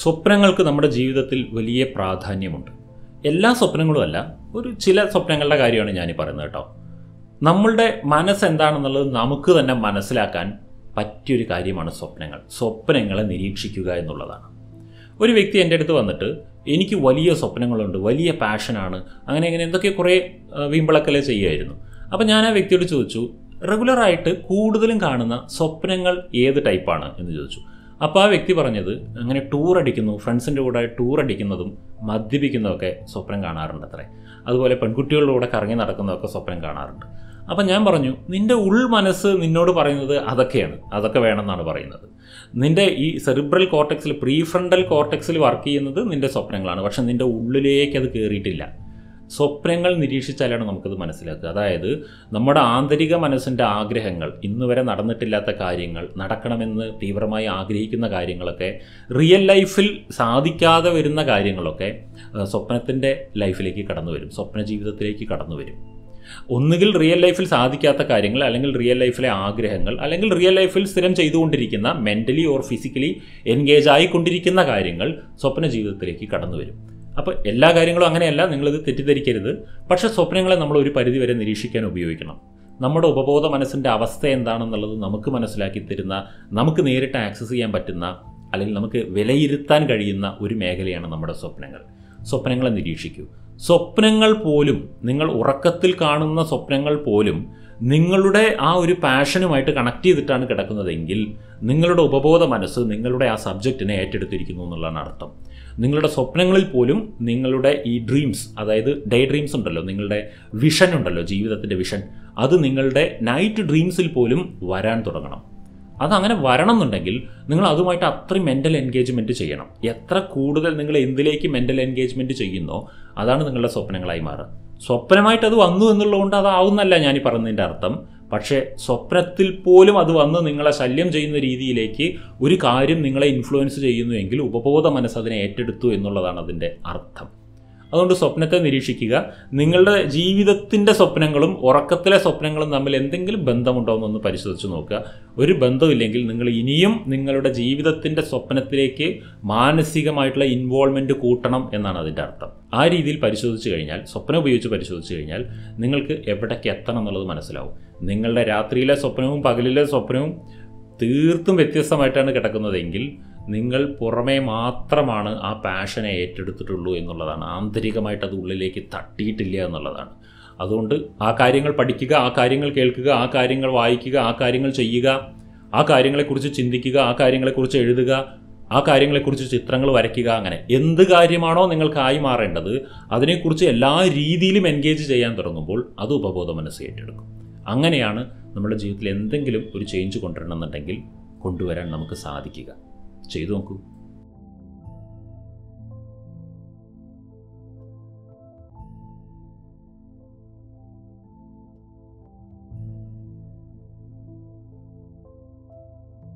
സ്വപ്നങ്ങൾക്ക് നമ്മുടെ ജീവിതത്തിൽ വലിയ പ്രാധാന്യമുണ്ട്. എല്ലാ സ്വപ്നങ്ങളുമല്ല, ചില സ്വപ്നങ്ങളുടെ കാര്യമാണ് ഞാനീ പറയുന്നത് കേട്ടോ. നമ്മളുടെ മനസ്സെന്താണെന്നുള്ളത് നമുക്ക് തന്നെ മനസ്സിലാക്കാൻ പറ്റിയൊരു കാര്യമാണ് സ്വപ്നങ്ങളെ നിരീക്ഷിക്കുക എന്നുള്ളതാണ്. ഒരു വ്യക്തി എൻ്റെ അടുത്ത് വന്നിട്ട് എനിക്ക് വലിയ സ്വപ്നങ്ങളുണ്ട്, വലിയ പാഷനാണ്, അങ്ങനെ എന്തൊക്കെ കുറേ വീമ്പിളക്കലേ ചെയ്യുമായിരുന്നു. അപ്പോൾ ഞാൻ ആ വ്യക്തിയോട് ചോദിച്ചു, റെഗുലറായിട്ട് കൂടുതലും കാണുന്ന സ്വപ്നങ്ങൾ ഏത് ടൈപ്പാണ് എന്ന് ചോദിച്ചു. അപ്പോൾ ആ വ്യക്തി പറഞ്ഞത്, അങ്ങനെ ടൂർ അടിക്കുന്നു, ഫ്രണ്ട്സിൻ്റെ കൂടെ ടൂർ അടിക്കുന്നതും മദ്യപിക്കുന്നതൊക്കെ സ്വപ്നം കാണാറുണ്ട് അത്രേ. അതുപോലെ പെൺകുട്ടികളുടെ കൂടെ കറങ്ങി നടക്കുന്നതൊക്കെ സ്വപ്നം കാണാറുണ്ട്. അപ്പം ഞാൻ പറഞ്ഞു, നിൻ്റെ മനസ്സ് നിന്നോട് പറയുന്നത് അതൊക്കെ വേണമെന്നാണ് പറയുന്നത്. നിൻ്റെ ഈ സെറിബ്രൽ കോർട്ടെക്സിൽ, പ്രീഫ്രണ്ടൽ കോർട്ടെക്സിൽ വർക്ക് ചെയ്യുന്നത് നിൻ്റെ സ്വപ്നങ്ങളാണ്. പക്ഷെ നിൻ്റെ ഉള്ളിലേക്ക് അത് കയറിയിട്ടില്ല. സ്വപ്നങ്ങൾ നിരീക്ഷിച്ചാലാണ് നമുക്കത് മനസ്സിലാക്കുക. അതായത് നമ്മുടെ ആന്തരിക മനസ്സിൻ്റെ ആഗ്രഹങ്ങൾ, ഇന്നുവരെ നടന്നിട്ടില്ലാത്ത കാര്യങ്ങൾ, നടക്കണമെന്ന് തീവ്രമായി ആഗ്രഹിക്കുന്ന കാര്യങ്ങളൊക്കെ, റിയൽ ലൈഫിൽ സാധിക്കാതെ വരുന്ന കാര്യങ്ങളൊക്കെ സ്വപ്നത്തിൻ്റെ ലൈഫിലേക്ക് കടന്നു വരും, സ്വപ്ന ജീവിതത്തിലേക്ക് കടന്നു വരും. ഒന്നുകിൽ റിയൽ ലൈഫിൽ സാധിക്കാത്ത കാര്യങ്ങൾ, അല്ലെങ്കിൽ റിയൽ ലൈഫിലെ ആഗ്രഹങ്ങൾ, അല്ലെങ്കിൽ റിയൽ ലൈഫിൽ സ്ഥിരം ചെയ്തുകൊണ്ടിരിക്കുന്ന, മെൻ്റലി ഓർ ഫിസിക്കലി എൻഗേജ് ആയിക്കൊണ്ടിരിക്കുന്ന കാര്യങ്ങൾ സ്വപ്ന ജീവിതത്തിലേക്ക് കടന്നു വരും. അപ്പോൾ എല്ലാ കാര്യങ്ങളും അങ്ങനെയല്ല, നിങ്ങളിത് തെറ്റിദ്ധരിക്കരുത്. പക്ഷേ സ്വപ്നങ്ങളെ നമ്മൾ ഒരു പരിധിവരെ നിരീക്ഷിക്കാൻ ഉപയോഗിക്കണം. നമ്മുടെ ഉപബോധ മനസ്സിൻ്റെ അവസ്ഥ എന്താണെന്നുള്ളത് നമുക്ക് മനസ്സിലാക്കി തരുന്ന, നമുക്ക് നേരിട്ട് ആക്സസ് ചെയ്യാൻ പറ്റുന്ന, അല്ലെങ്കിൽ നമുക്ക് വിലയിരുത്താൻ കഴിയുന്ന ഒരു മേഖലയാണ് നമ്മുടെ സ്വപ്നങ്ങളെ നിരീക്ഷിക്കൂ. സ്വപ്നങ്ങൾ പോലും, നിങ്ങൾ ഉറക്കത്തിൽ കാണുന്ന സ്വപ്നങ്ങൾ പോലും നിങ്ങളുടെ ആ ഒരു പാഷനുമായിട്ട് കണക്ട് ചെയ്തിട്ടാണ് കിടക്കുന്നതെങ്കിൽ നിങ്ങളുടെ ഉപബോധ മനസ്സ് നിങ്ങളുടെ ആ സബ്ജക്റ്റിനെ ഏറ്റെടുത്തിരിക്കുന്നു എന്നുള്ളതാണ് അർത്ഥം. നിങ്ങളുടെ സ്വപ്നങ്ങളിൽ പോലും നിങ്ങളുടെ ഈ ഡ്രീംസ്, അതായത് ഡേ ഡ്രീംസ് ഉണ്ടല്ലോ, നിങ്ങളുടെ വിഷൻ ഉണ്ടല്ലോ, ജീവിതത്തിൻ്റെ വിഷൻ, അത് നിങ്ങളുടെ നൈറ്റ് ഡ്രീംസിൽ പോലും വരാൻ തുടങ്ങണം. അതങ്ങനെ വരണം എന്നുണ്ടെങ്കിൽ നിങ്ങൾ അതുമായിട്ട് അത്രയും മെൻ്റൽ എൻഗേജ്മെൻറ്റ് ചെയ്യണം. എത്ര കൂടുതൽ നിങ്ങൾ എന്തിലേക്ക് മെൻ്റൽ എൻഗേജ്മെൻറ്റ് ചെയ്യുന്നോ അതാണ് നിങ്ങളുടെ സ്വപ്നങ്ങളായി മാറുക. സ്വപ്നമായിട്ട് അത് വന്നു എന്നുള്ളതുകൊണ്ട് അതാവുന്നല്ല ഞാനീ പറയുന്നതിൻ്റെ അർത്ഥം. പക്ഷേ സ്വപ്നത്തിൽ പോലും അത് വന്ന് നിങ്ങളെ ശല്യം ചെയ്യുന്ന രീതിയിലേക്ക് ഒരു കാര്യം നിങ്ങളെ ഇൻഫ്ലുവൻസ് ചെയ്യുന്നുവെങ്കിൽ ഉപബോധ മനസ്സ് അതിനെ ഏറ്റെടുത്തു എന്നുള്ളതാണ് അതിൻ്റെ അർത്ഥം. അതുകൊണ്ട് സ്വപ്നത്തെ നിരീക്ഷിക്കുക. നിങ്ങളുടെ ജീവിതത്തിൻ്റെ സ്വപ്നങ്ങളും ഉറക്കത്തിലെ സ്വപ്നങ്ങളും തമ്മിൽ എന്തെങ്കിലും ബന്ധമുണ്ടോ എന്നൊന്ന് പരിശോധിച്ച് നോക്കുക. ഒരു ബന്ധമില്ലെങ്കിൽ നിങ്ങൾ ഇനിയും നിങ്ങളുടെ ജീവിതത്തിൻ്റെ സ്വപ്നത്തിലേക്ക് മാനസികമായിട്ടുള്ള ഇൻവോൾവ്മെൻറ്റ് കൂട്ടണം എന്നാണ് അതിൻ്റെ അർത്ഥം. ആ രീതിയിൽ പരിശോധിച്ച് കഴിഞ്ഞാൽ, സ്വപ്നം ഉപയോഗിച്ച് പരിശോധിച്ച് കഴിഞ്ഞാൽ നിങ്ങൾക്ക് എവിടേക്ക് എത്തണം എന്നുള്ളത് മനസ്സിലാവും. നിങ്ങളുടെ രാത്രിയിലെ സ്വപ്നവും പകലിലെ സ്വപ്നവും തീർത്തും വ്യത്യസ്തമായിട്ടാണ് കിടക്കുന്നതെങ്കിൽ നിങ്ങൾ പുറമേ മാത്രമാണ് ആ പാഷനെ ഏറ്റെടുത്തിട്ടുള്ളൂ എന്നുള്ളതാണ്. ആന്തരികമായിട്ട് അത് ഉള്ളിലേക്ക് തട്ടിയിട്ടില്ല എന്നുള്ളതാണ്. അതുകൊണ്ട് ആ കാര്യങ്ങൾ പഠിക്കുക, ആ കാര്യങ്ങൾ കേൾക്കുക, ആ കാര്യങ്ങൾ വായിക്കുക, ആ കാര്യങ്ങൾ ചെയ്യുക, ആ കാര്യങ്ങളെക്കുറിച്ച് ചിന്തിക്കുക, ആ കാര്യങ്ങളെക്കുറിച്ച് എഴുതുക, ആ കാര്യങ്ങളെക്കുറിച്ച് ചിത്രങ്ങൾ വരയ്ക്കുക. അങ്ങനെ എന്ത് കാര്യമാണോ നിങ്ങൾക്കായി മാറേണ്ടത് അതിനെക്കുറിച്ച് എല്ലാ രീതിയിലും എൻഗേജ് ചെയ്യാൻ തുടങ്ങുമ്പോൾ അത് ഉപബോധ മനസ്സ് ഏറ്റെടുക്കും. അങ്ങനെയാണ് നമ്മുടെ ജീവിതത്തിൽ എന്തെങ്കിലും ഒരു ചേഞ്ച് കൊണ്ടുവരണമെന്നുണ്ടെങ്കിൽ കൊണ്ടുവരാൻ നമുക്ക് സാധിക്കുക. ചെയ്തു നോക്കൂ.